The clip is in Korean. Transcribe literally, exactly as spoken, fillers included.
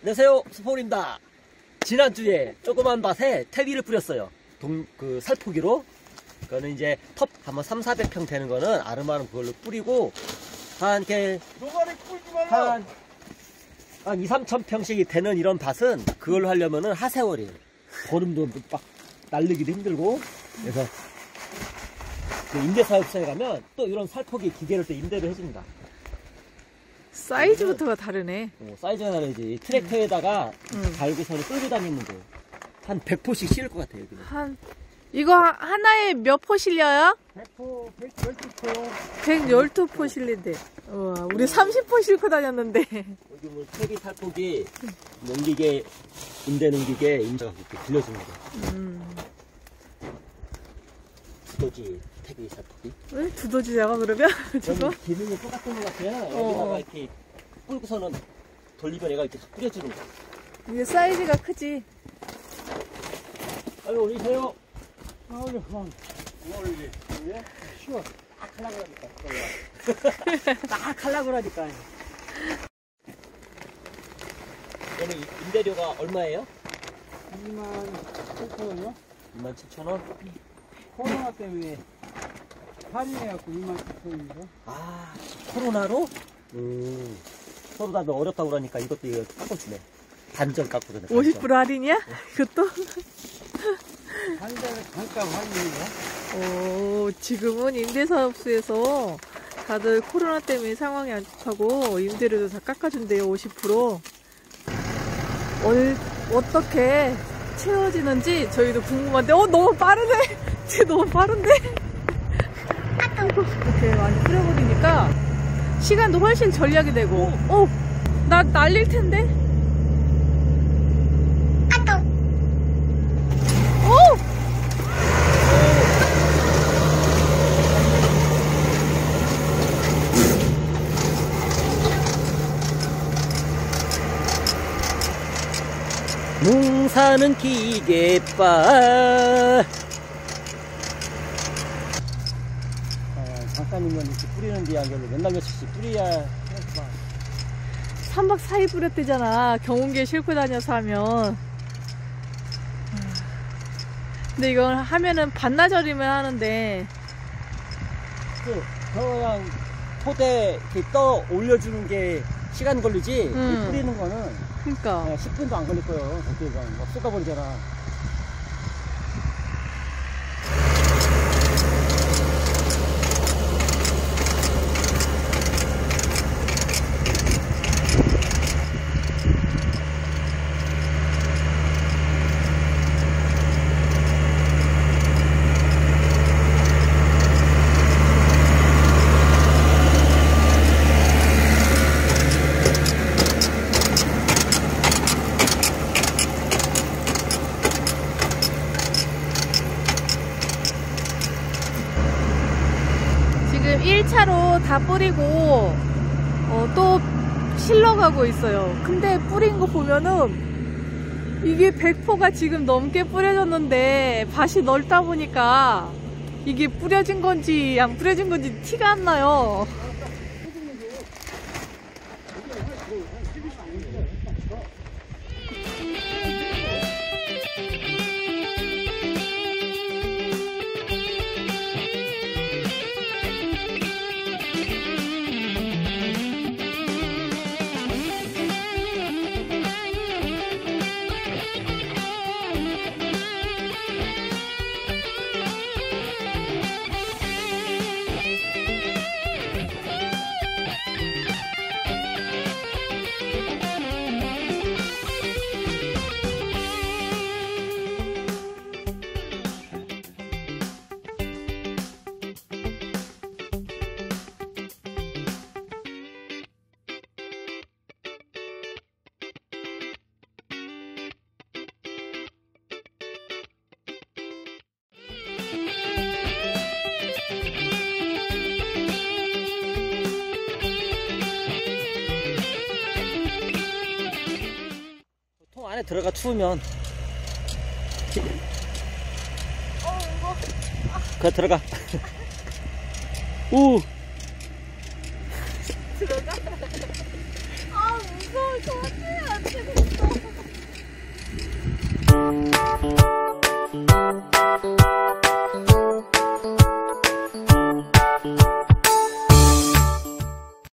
안녕하세요, 수포입니다. 지난주에 조그만 밭에 퇴비를 뿌렸어요. 동, 그 살포기로. 그거는 이제 텁 한번 삼사백 평 되는 거는 아름아름 그걸로 뿌리고 한 이렇게 한, 한 이삼천 평씩이 되는 이런 밭은 그걸로 하려면은 하세월이에요. 거름도 막 날리기도 힘들고. 그래서 그 임대사업소에 가면 또 이런 살포기 기계를 또 임대를 해줍니다. 사이즈부터가 다르네. 어, 사이즈가 다르지. 트랙터에다가 음. 달고서는 끌고 다니면 돼. 한 백 포씩 실을 것 같아요. 여기는. 한 이거 하- 하나에 몇 포 실려요? 백 포, 백십이 포. 백십이 포 실린대. 우와, 우리 삼십 포 싣고 다녔는데. 여기 뭐 퇴비 살포기, 농기계, 임대 농기계, 임대가 이렇게 빌려줍니다. 음. 두더지 퇴비 살포기. 왜 두더지냐가 그러면? 저거? 여기 기능이 똑같은 것 같아요. 어. 여기다가 이렇게 뿌리고서는 돌리면 얘가 이렇게 뿌려주는 거야. 이게 사이즈가 크지. 아유, 오세요. 아우, 그만. 뭘 이게, 이게? 쉬워. 딱 하려고 그러니까. 딱 하려고 그러니까. 오늘 임대료가 얼마예요? 이만 칠천 원이요? 이만 칠천 원? 코로나 때문에 할인해갖고 이만 칠천 원입니다. 아, 코로나로? 음, 서로 다들 어렵다고 그러니까 이것도 이거 깎아주네. 반전 깎거든. 오십 퍼센트 할인이야? 이것도? 한 달에 단가 할인입니다. 오, 지금은 임대사업소에서 다들 코로나 때문에 상황이 안 좋다고 임대료도 다 깎아준대요. 오십 퍼센트. 어, 어떻게 채워지는지 저희도 궁금한데, 어, 너무 빠르네! 쟤 너무 빠른데? 이렇게 많이 뿌려버리니까 시간도 훨씬 절약이 되고, 어, 나 날릴 텐데? 오! 농사는 기계빠. 아, 잠깐이면 이렇게 뿌리는데 안 그래도 맨날 며칠씩 뿌려야. 삼 박 사 일 뿌렸대잖아. 경운기에 싣고 다녀서 하면. 근데 이건 하면은 반나절이면 하는데. 그, 그냥 토대 이렇게 떠 올려주는 게 시간 걸리지. 음. 뿌리는 거는 그니까. 그냥 십 분도 안 걸릴 거예요. 그때가 막 쏟아버리잖아. 지금 일 차로 다 뿌리고 어, 또 실러 가고 있어요. 근데 뿌린 거 보면은 이게 백 포가 지금 넘게 뿌려졌는데 밭이 넓다 보니까 이게 뿌려진 건지 안 뿌려진 건지 티가 안 나요. 안에 들어가 추우면 어, 그거 들어가. 오.